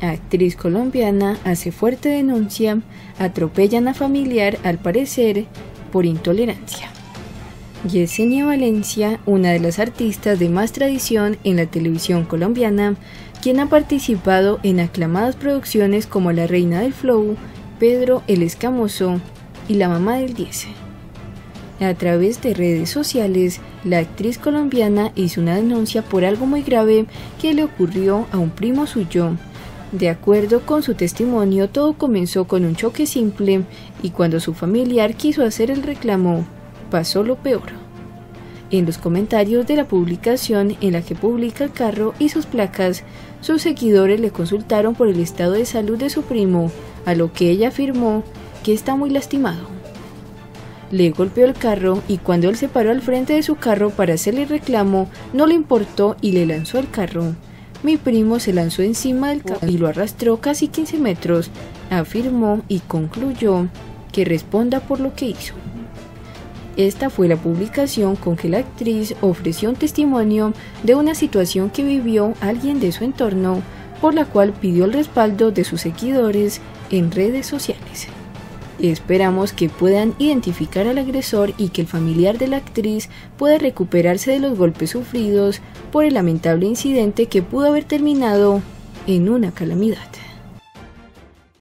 Actriz colombiana hace fuerte denuncia, atropellan a familiar al parecer por intolerancia. Yesenia Valencia, una de las artistas de más tradición en la televisión colombiana, quien ha participado en aclamadas producciones como La Reina del Flow, Pedro el Escamoso y La Mamá del 10. A través de redes sociales, la actriz colombiana hizo una denuncia por algo muy grave que le ocurrió a un primo suyo. De acuerdo con su testimonio, todo comenzó con un choque simple y cuando su familiar quiso hacer el reclamo, pasó lo peor. En los comentarios de la publicación en la que publica el carro y sus placas, sus seguidores le consultaron por el estado de salud de su primo, a lo que ella afirmó que está muy lastimado. Le golpeó el carro y cuando él se paró al frente de su carro para hacerle reclamo, no le importó y le lanzó el carro. Mi primo se lanzó encima del carro y lo arrastró casi 15 metros, afirmó y concluyó que responda por lo que hizo. Esta fue la publicación con que la actriz ofreció un testimonio de una situación que vivió alguien de su entorno, por la cual pidió el respaldo de sus seguidores en redes sociales. Esperamos que puedan identificar al agresor y que el familiar de la actriz pueda recuperarse de los golpes sufridos por el lamentable incidente que pudo haber terminado en una calamidad.